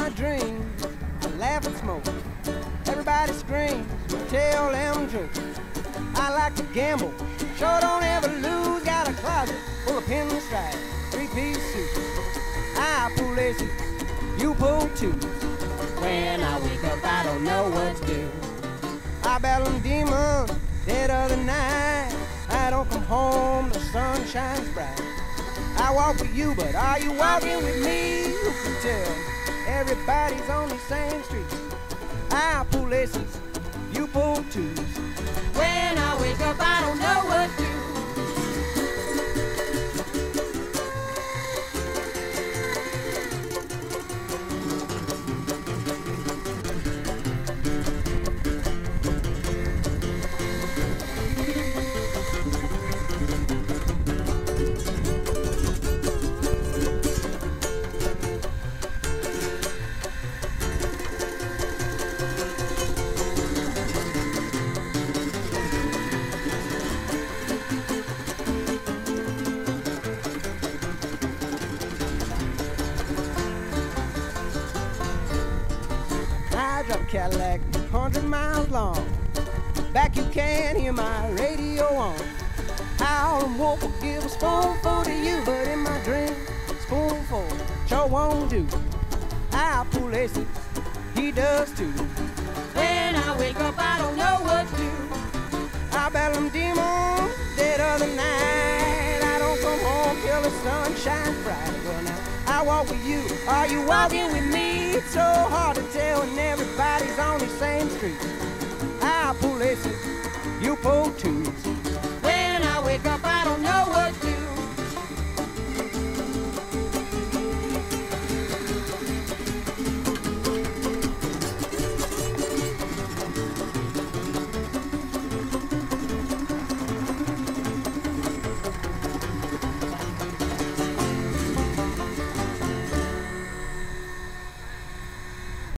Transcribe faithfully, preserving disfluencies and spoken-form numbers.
my dreams, I laugh and smoke. Everybody screams, tell them truth. I like to gamble, sure don't ever lose. Got a closet full of pinstripes, three-piece suits. I pull laces, you pull twos. When I wake up, I don't know what to do. I battle them demons dead of the night. I don't come home, the sun shines bright. I walk with you, but are you walking with me? You can tell everybody's on the same street. I pull laces, you pull twos. When I wake up, I don't know what to do. Cadillac, hundred miles long. Back you can hear my radio on. Howlin' wolf will give a spoonful to you, but in my dream, spoonful sure won't do. I pull laces, he does too. When I wake up, I don't know what to do. I battle them demons dead of the night. I don't come home till the sun shines bright. Well now, I walk with you, are you walking with me? It's so hard to tell when everybody's on the same street. I pull laces, you pull twos.